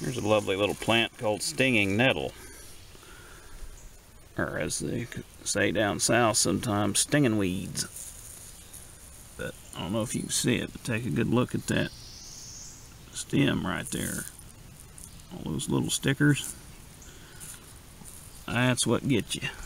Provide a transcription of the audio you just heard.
Here's a lovely little plant called Stinging Nettle. Or as they say down south sometimes, stinging weeds. But I don't know if you can see it, but take a good look at that stem right there. All those little stickers. That's what gets you.